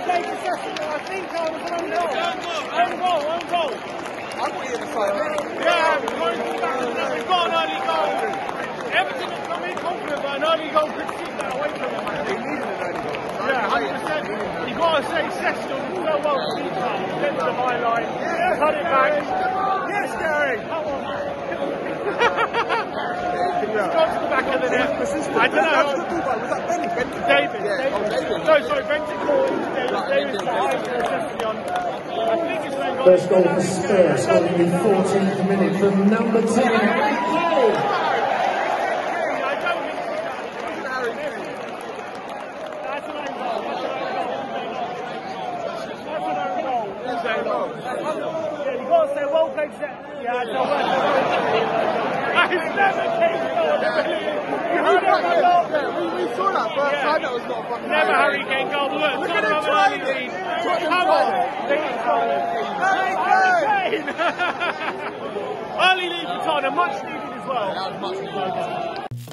played successfully. I think I was on goal. Own goal. I thought you were the Yeah, we've got an early goal. Everton have come in confident, but an early goal could keep that away from them. They needed an early goal. Yeah, 100%. You've got to say Session is so well received. Get to the high line, cut it back. Yes, Gary. Come on. He's gone to the back of the net. I don't know. Was that Benny? David. Yeah. David. No, sorry, Bentancur into David behind Session. I think it's when First goal for Spurs, scored in the 14th minute from number 10, Harry Kane. That's an own goal. Yeah, you've got to say well played set. Yeah, it's not bad. It's never Kane's goal. You heard that goal? We saw that first time. That was not a fucking Never Harry Kane goal. Look at him trying it. Come on. Harry Kane. Early lead for Tottenham, much needed as well. That was much needed.